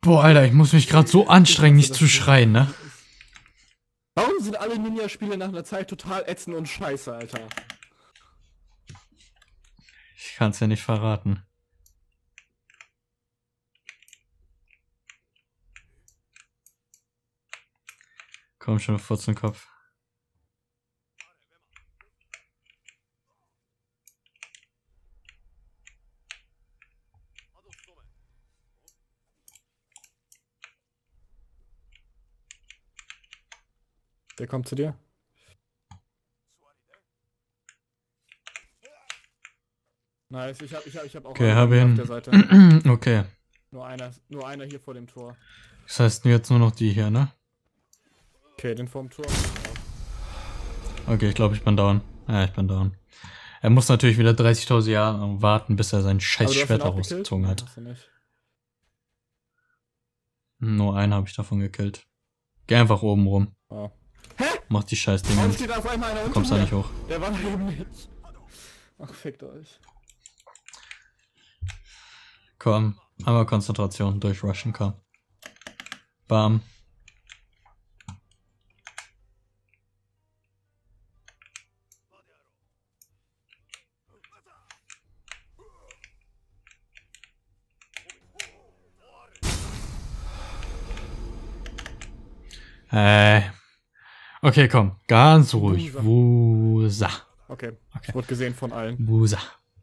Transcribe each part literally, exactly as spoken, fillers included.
Boah, Alter, ich muss mich gerade so anstrengen, nicht zu schreien, ne? Warum sind alle Ninja-Spiele nach einer Zeit total ätzend und scheiße, Alter? Ich kann's ja nicht verraten. Komm schon, Furzenkopf. Der kommt zu dir. Nice, ich hab, ich hab, ich hab auch Okay, einen hab auf ihn. der Seite. Okay. Nur einer, nur einer hier vor dem Tor. Das heißt jetzt nur noch die hier, ne? Okay, den vorm Tor. Okay, ich glaube, ich bin down. Ja, ich bin down. Er muss natürlich wieder dreißigtausend Jahre warten, bis er sein scheiß Schwert rausgezogen hat. Hast du nicht. Nur einen habe ich davon gekillt. Geh einfach oben rum. Oh. Hä? Mach die scheiß Dinge. Warum steht da auf einmal einer unter Kommst da mir? nicht hoch. Der war da eben nicht. Ach, fickt euch. Komm, einmal Konzentration, durchrushen, komm. Bam. Äh. Okay, komm. Ganz ruhig. Wusa. Okay. Okay. Wurde gesehen von allen. Wusa.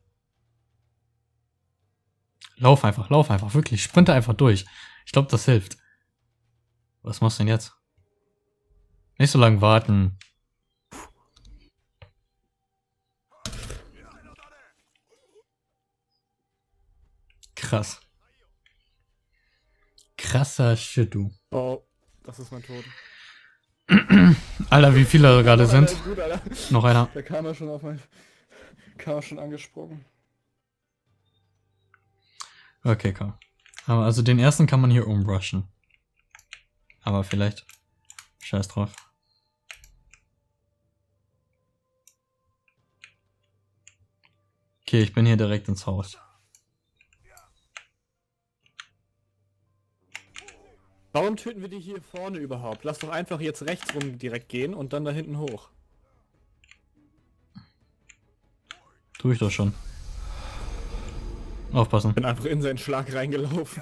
Lauf einfach, lauf einfach, wirklich. Sprinte einfach durch. Ich glaube, das hilft. Was machst du denn jetzt? Nicht so lange warten. Krass. Krasser Shit, du. Oh, das ist mein Tod. Alter, wie viele da gerade sind. Gut, Alter. Noch einer. Da kam er schon auf mein... Kam er schon angesprungen. Okay, komm. Aber also den ersten kann man hier umbrushen. Aber vielleicht. Scheiß drauf. Okay, ich bin hier direkt ins Haus. Warum töten wir die hier vorne überhaupt? Lass doch einfach jetzt rechts rum direkt gehen und dann da hinten hoch. Tu ich doch schon. Aufpassen. Bin einfach in seinen Schlag reingelaufen.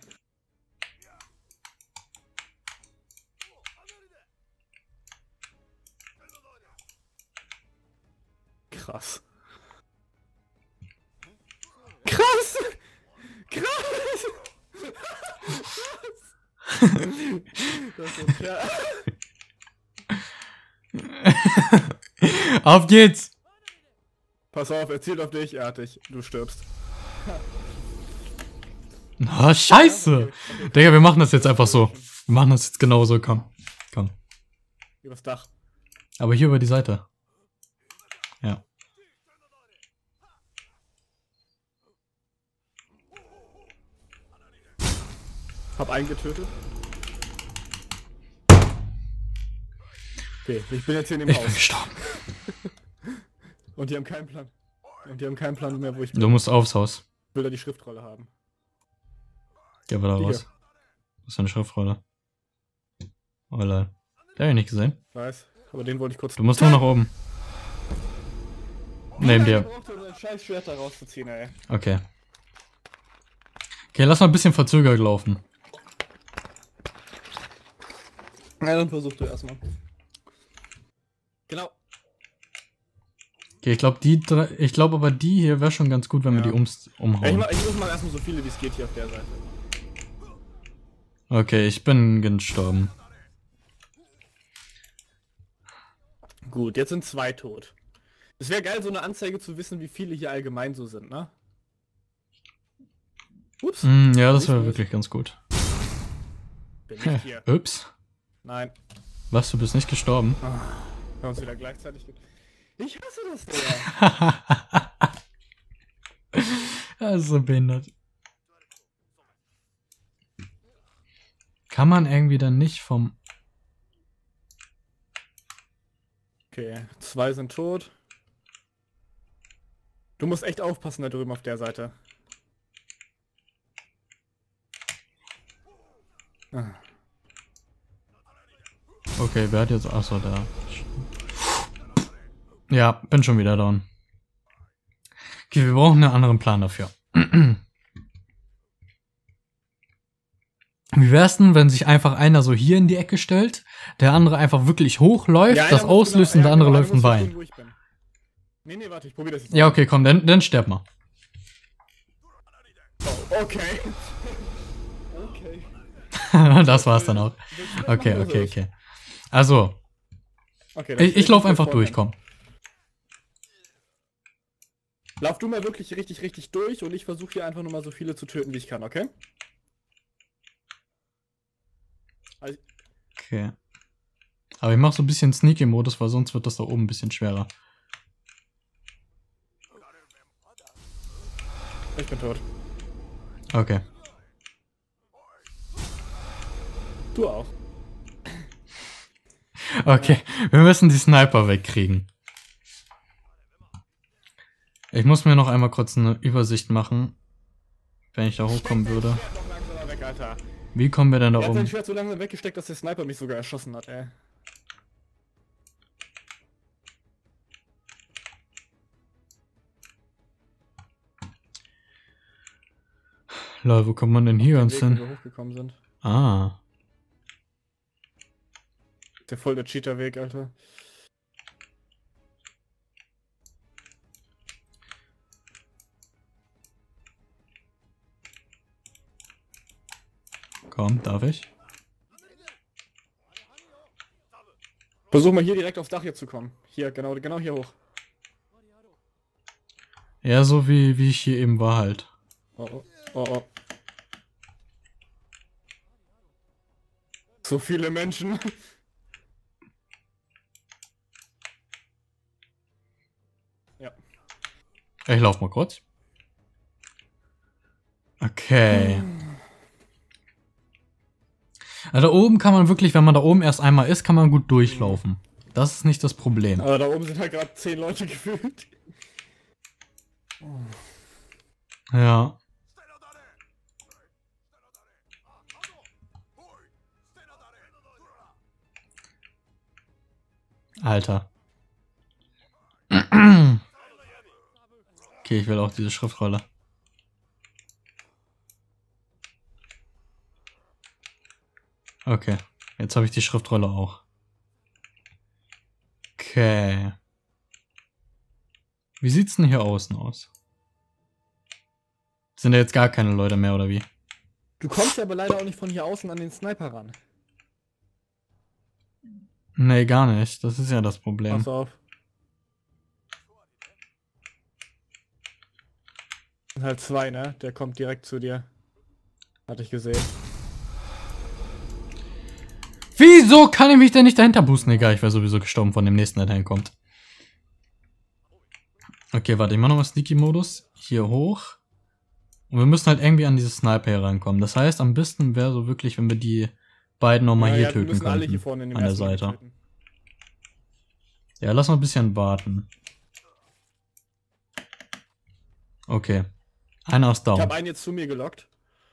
Krass. Krass! Krass! Das ist ja. Auf geht's! Pass auf, er zielt auf dich, er hat dich. Du stirbst. Oh, scheiße! Digga, wir machen das jetzt einfach so. Wir machen das jetzt genauso, komm. Komm. Übers Dach. Aber hier über die Seite. Ja. Hab einen getötet. Okay, ich bin jetzt hier in dem Ich Haus. bin gestorben. Und die haben keinen Plan. Und die haben keinen Plan mehr, wo ich bin. Du musst aufs Haus. Ich will da die Schriftrolle haben. Geh mal da Die raus. hier. Was ist eine Schriftrolle? Oh lol. Den hab ich nicht gesehen. Weiß. Aber den wollte ich kurz... Du musst nur nach oben. Neben dir. Ich brauchte ein scheiß Schwert da rauszuziehen, ey. Okay. Okay, lass mal ein bisschen verzögert laufen. Ja, dann versuch du erstmal. Genau. Okay, ich glaube die drei, ich glaube aber die hier wäre schon ganz gut, wenn wir Ja. die ums Ja, ich, umhauen. mach, ich muss mal erstmal so viele wie es geht hier auf der Seite. Okay, ich bin gestorben. Gut, jetzt sind zwei tot. Es wäre geil, so eine Anzeige zu wissen, wie viele hier allgemein so sind, ne? Ups. Mm, ja, das Nicht wäre gut. wirklich ganz gut. Bin nicht hier. Ups. Nein. Was, du bist nicht gestorben? Ah, wir haben uns wieder gleichzeitig... Ge ich hasse das, Digga. Das ist so behindert. Kann man irgendwie dann nicht vom... Okay, zwei sind tot. Du musst echt aufpassen da drüben auf der Seite. Ah. Okay, wer hat jetzt... Achso, der... Ja, bin schon wieder down. Okay, wir brauchen einen anderen Plan dafür. Wie wär's denn, wenn sich einfach einer so hier in die Ecke stellt, der andere einfach wirklich hochläuft, Ja, das einer muss auslöst genau- und der ja, andere genau, läuft einer ein muss verstehen, Bein. wo ich bin. Nee, nee, warte, ich probier das jetzt. Ja, mal. okay, komm, dann, dann sterb mal. Oh, okay. Okay. Das war's dann auch. Okay, okay, okay. Also, Okay, dann ich, stell ich laufe mich einfach vorne durch, hin. komm. Lauf du mal wirklich richtig, richtig durch und ich versuche hier einfach nur mal so viele zu töten, wie ich kann, okay? Also, Okay. Aber ich mach so ein bisschen Sneaky-Modus, weil sonst wird das da oben ein bisschen schwerer. ich bin tot. Okay. Du auch. Okay, wir müssen die Sniper wegkriegen. Ich muss mir noch einmal kurz eine Übersicht machen, wenn ich da hochkommen würde. Noch langsamer weg, Alter. Wie kommen wir denn da Er hat sein oben? Schwert so langsam weggesteckt, dass der Sniper mich sogar erschossen hat, ey. Lol, wo kommt man denn hier Den uns Weg, wo hin? wir hochgekommen sind. Ah. Der voll der Cheater-Weg, Alter. Komm, darf ich? Versuch mal hier direkt aufs Dach hier zu kommen. Hier, genau, genau hier hoch. Ja, so wie, wie ich hier eben war halt. Oh, oh, oh, oh. So viele Menschen. Ja. Ich lauf mal kurz. Okay. Also da oben kann man wirklich, wenn man da oben erst einmal ist, kann man gut durchlaufen. Das ist nicht das Problem. Aber da oben sind halt gerade zehn Leute gefühlt. Ja. Alter. Okay, ich will auch diese Schriftrolle. Okay, jetzt habe ich die Schriftrolle auch. Okay. Wie sieht's denn hier außen aus? Sind da jetzt gar keine Leute mehr, oder wie? Du kommst ja aber leider auch nicht von hier außen an den Sniper ran. Nee, gar nicht. Das ist ja das Problem. Pass auf. Sind halt zwei, ne? Der kommt direkt zu dir. Hatte ich gesehen. Wieso kann ich mich denn nicht dahinter boosten? Egal, ich wäre sowieso gestorben von dem nächsten, der dahin kommt. Okay, warte, ich mach nochmal Sneaky-Modus. Hier hoch. Und wir müssen halt irgendwie an diese Sniper hier rankommen. Das heißt, am besten wäre so wirklich, wenn wir die beiden nochmal Ja, hier ja, wir töten müssen alle hier könnten. vorne in dem An der ersten Level Seite. töten. Ja, lass noch ein bisschen warten. Okay. Einer ist Ich down. habe einen jetzt zu mir gelockt.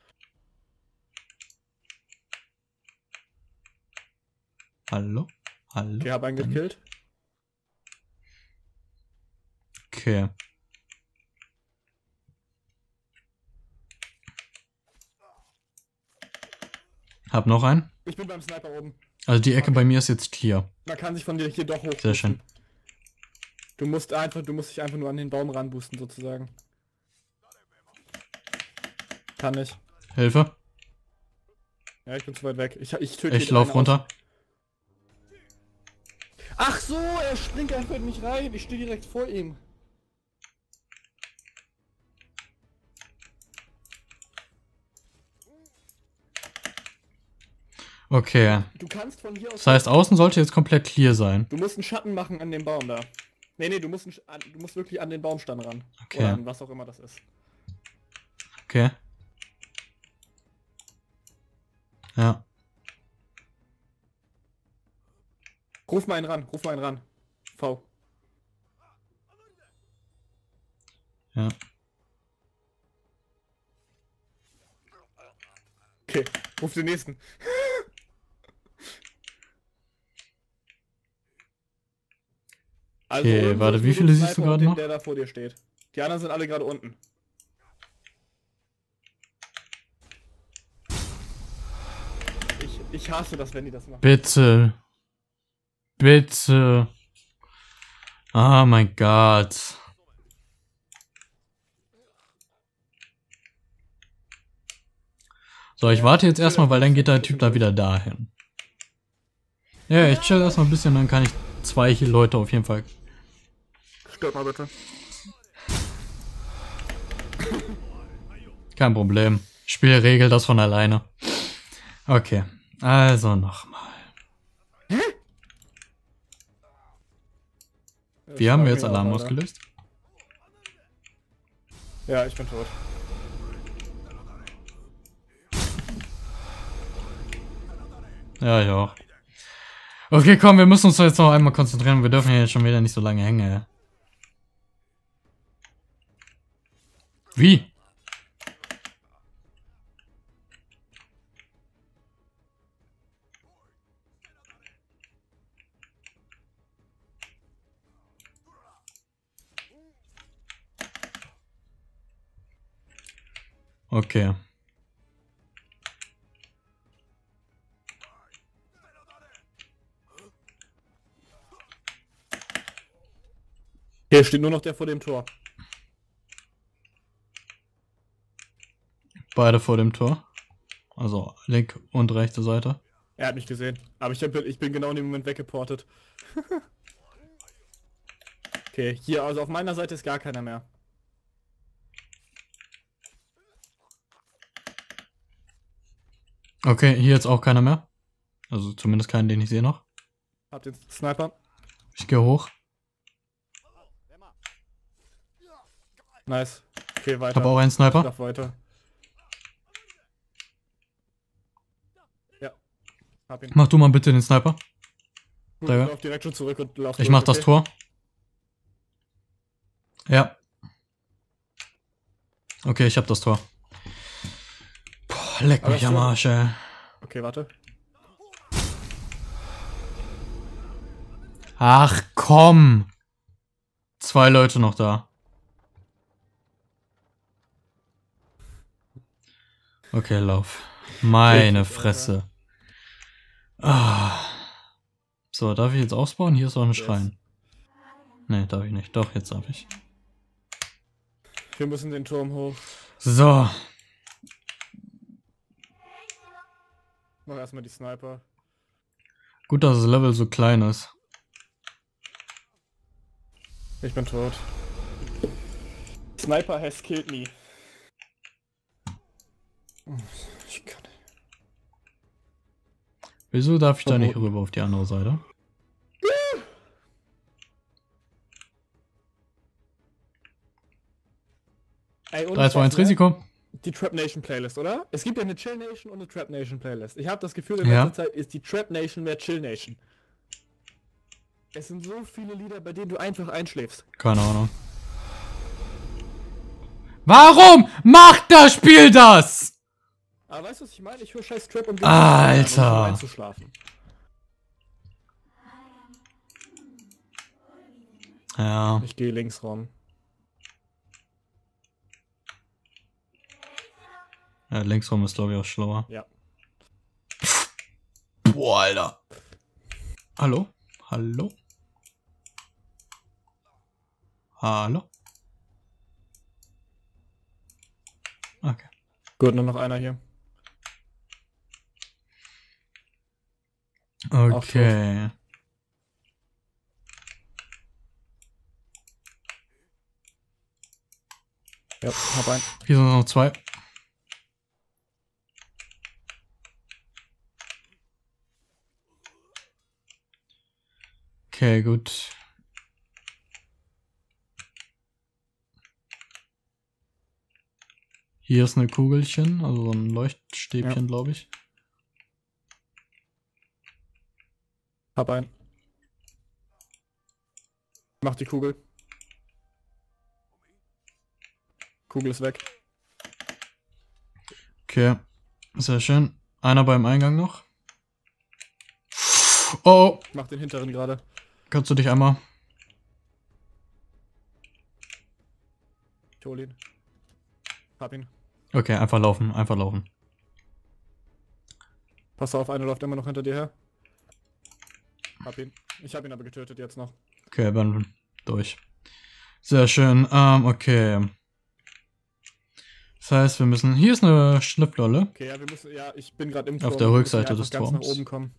Hallo? Hallo? Okay, hab einen gekillt. Okay. Hab noch einen. Ich bin beim Sniper oben. Also die Ecke Okay. bei mir ist jetzt clear. Man kann sich von dir hier doch hoch. Sehr schön. Du musst einfach, du musst dich einfach nur an den Baum ranboosten sozusagen. Kann ich. Hilfe. Ja, ich bin zu weit weg. Ich, ich töte Ich jeden lauf einen runter. aus. Ach so, er springt einfach in mich rein. Ich stehe direkt vor ihm. Okay. Du kannst von hier aus... Das heißt, außen sollte jetzt komplett clear sein. Du musst einen Schatten machen an dem Baum da. Nee, nee, du musst, einen, Sch- an, du musst wirklich an den Baumstamm ran. Okay. Oder an was auch immer das ist. Okay. Ja. Ruf mal einen ran, ruf mal einen ran. V. Ja. Okay, ruf den nächsten. Also Okay, irgendwo warte, ist wie nur viele ein siehst du Sniper und gerade den, noch? der da vor dir steht. Die anderen sind alle gerade unten. Ich, ich hasse das, wenn die das machen. Bitte. Bitte. Oh mein Gott. So, ich Ja, warte jetzt chill erstmal, weil erstmal dann ein geht der bisschen Typ da durch. wieder dahin. Ja, ich chill erstmal ein bisschen, dann kann ich zwei hier Leute auf jeden Fall. Stört mal bitte. Kein Problem. Spiel regelt das von alleine. Okay, also nochmal. Wie haben wir jetzt Alarm ausgelöst? Ja, ich bin tot. Ja, ich auch. Okay, komm, wir müssen uns jetzt noch einmal konzentrieren. Wir dürfen hier jetzt schon wieder nicht so lange hängen, ey. Wie? Okay. Hier steht nur noch der vor dem Tor. Beide vor dem Tor. Also linke und rechte Seite. Er hat mich gesehen. Aber ich, hab, ich bin genau in dem Moment weggeportet. Okay, hier, also auf meiner Seite ist gar keiner mehr. Okay, hier jetzt auch keiner mehr. Also zumindest keinen, den ich sehe noch. Hab den Sniper. Ich gehe hoch. Nice. Okay, weiter. Hab auch einen Ich Sniper. darf weiter. Ja. Hab ihn. Mach du mal bitte den Sniper. Gut, Da- ich lauf direkt schon zurück und lauf Ich durch, mach das okay? Tor. Ja. Okay, ich hab das Tor. Boah, leck Aber mich am schon- Arsch, ey. Okay, warte. Ach komm. Zwei Leute noch da. Okay, lauf. Meine Fresse. Ah. So, darf ich jetzt ausbauen? Hier ist auch ein Yes. Schrein. Nee, darf ich nicht. Doch, jetzt darf ich. Wir müssen den Turm hoch. So. Mach erstmal die Sniper. Gut, dass das Level so klein ist. Ich bin tot. Sniper has killed me. Ich kann nicht. Wieso darf ich da nicht Verboten. rüber auf die andere Seite? Ey, ohne drei, zwei, eins, Spaß, ne? Risiko. Die Trap Nation Playlist, oder? Es gibt ja eine Chill Nation und eine Trap Nation Playlist. Ich habe das Gefühl, in Ja. letzter Zeit ist die Trap Nation mehr Chill Nation. Es sind so viele Lieder, bei denen du einfach einschläfst. Keine Ahnung. Warum macht das Spiel das? Aber weißt du, was ich meine? Ich höre scheiß Trap und Alter. um einzuschlafen. Ja. Ich gehe links rum. Ja, linksrum ist glaube ich auch schlauer. Ja. Boah, Alter. Hallo? Hallo? Hallo? Okay. Gut, nur noch einer hier. Okay. Ja, hab einen. Hier sind noch zwei. Okay, gut. Hier ist eine Kugelchen, also so ein Leuchtstäbchen, Ja. glaube ich. Hab einen. Mach die Kugel. Kugel ist weg. Okay, sehr schön. Einer beim Eingang noch. Oh, Mach den hinteren gerade. kannst du dich einmal... Ich hol ihn. Hab ihn. Okay, einfach laufen, einfach laufen. Pass auf, einer läuft immer noch hinter dir her. Hab ihn. Ich hab ihn aber getötet jetzt noch. Okay, dann durch. Sehr schön. Ähm, okay. Das heißt, wir müssen... Hier ist eine Schlüpflolle. Okay, ja, wir müssen... Ja, ich bin gerade im Turm. Auf der wir Rückseite müssen des ganz Turms. nach oben kommen.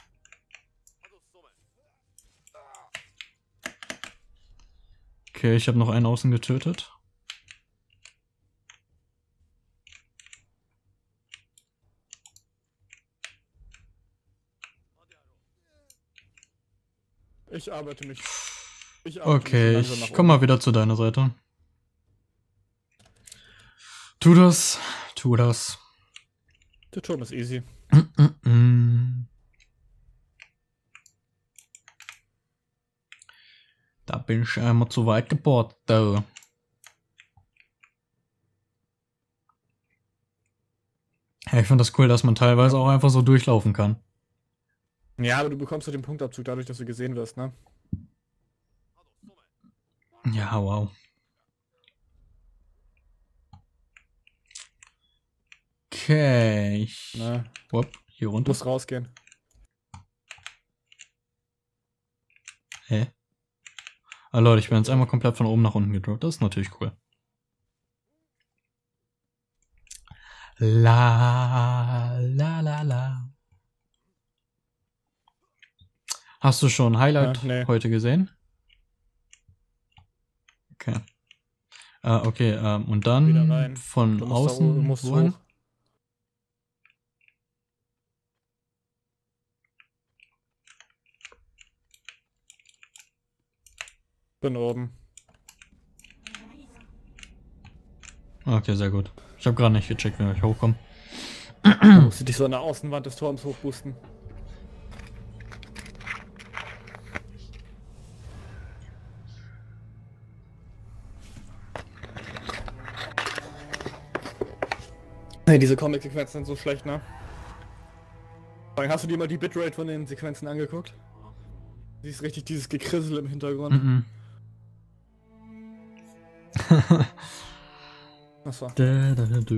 Okay, ich habe noch einen außen getötet. Ich arbeite mich. Ich arbeite Okay, mich langsam nach ich komm oben. mal wieder zu deiner Seite. Tu das, tu das. Der Turm ist easy. Mm -mm -mm. Da bin ich einmal zu weit gebohrt, da. Ja, ich finde das cool, dass man teilweise auch einfach so durchlaufen kann. Ja, aber du bekommst doch den Punktabzug dadurch, dass du gesehen wirst, ne? Ja, wow. Okay, ich... Na, Whoop, hier runter. muss rausgehen. Hä? Ah Leute, ich bin jetzt einmal komplett von oben nach unten gedroppt. Das ist natürlich cool. La la la la. Hast du schon Highlight Ja, nee. heute gesehen? Okay. Ah, okay, ähm, und Wieder dann rein. von Du musst da hoch, außen du musst wohin? hoch. Bin oben. Okay, sehr gut. Ich habe gerade nicht gecheckt, wie ich hochkomme. Du musst dich so an der Außenwand des Turms hochboosten. Hey, diese Comic-Sequenzen sind so schlecht, ne? Vor allem, hast du dir mal die Bitrate von den Sequenzen angeguckt? Siehst richtig dieses Gekrissel im Hintergrund. Mhm. Achso. Da, da, da, da.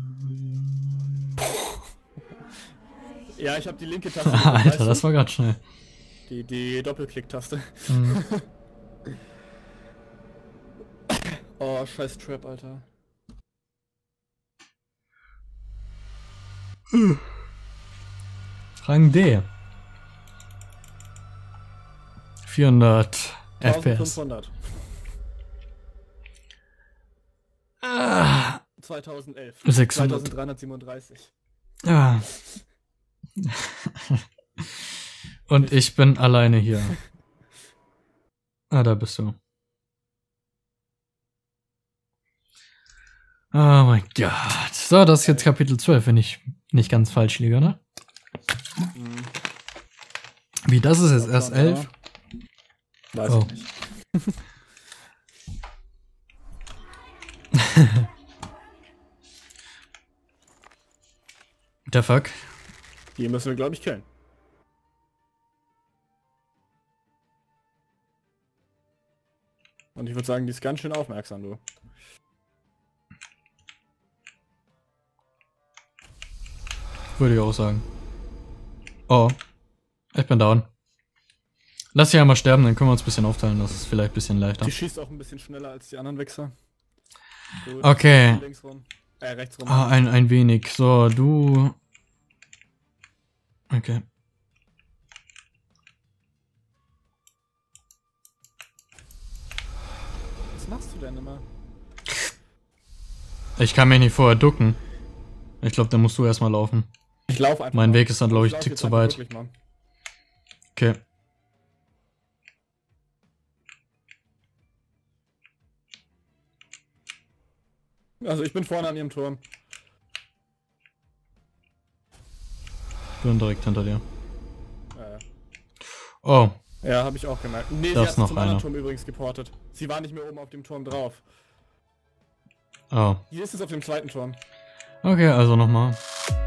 Ja, ich habe die linke Taste. Alter, das war gerade schnell. Die, die Doppelklick-Taste. Mhm. Oh, scheiß Trap, Alter. Rang D. vierhundert F P S. eintausendfünfhundert. Ah, zweitausendelf. sechshundert. zweitausenddreihundertsiebenunddreißig. Ah. Und ich bin alleine hier. Ah, da bist du. Oh mein Gott. So, das ist jetzt Kapitel zwölf, wenn ich nicht ganz falsch liege, ne? Mhm. Wie, das ist jetzt erst elf? Weiß Oh. ich nicht. Der Fuck? Die müssen wir, glaube ich, killen. Und ich würde sagen, die ist ganz schön aufmerksam, du. Würde ich auch sagen. Oh. Ich bin down. Lass sie einmal sterben, dann können wir uns ein bisschen aufteilen. Das ist vielleicht ein bisschen leichter. Die schießt auch ein bisschen schneller als die anderen Wichser. Gut. Okay. Links rum. Äh, rechts rum. Ah, ein, ein wenig. So, du... Okay. Was machst du denn immer? Ich kann mich nicht vorher ducken. Ich glaube, da musst du erstmal laufen. Ich laufe einfach Mein mal. Weg ist dann, glaube ich, lauf tick jetzt zu einfach weit. wirklich mal. Okay. Also ich bin vorne an ihrem Turm. Ich bin direkt hinter dir. Äh, Oh. ja, habe ich auch gemerkt. Nee, Da sie ist hat noch zum anderen einer. Turm übrigens geportet. Sie war nicht mehr oben auf dem Turm drauf. Oh. Die ist jetzt auf dem zweiten Turm. Okay, also nochmal.